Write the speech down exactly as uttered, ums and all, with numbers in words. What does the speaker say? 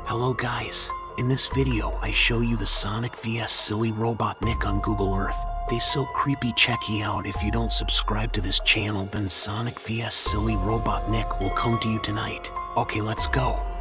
Hello guys, in this video I show you the Sonic vs Silly Robotnik on Google Earth. They so creepy, check ye out. If you don't subscribe to this channel, then Sonic vs Silly Robotnik will come to you tonight. Okay, let's go.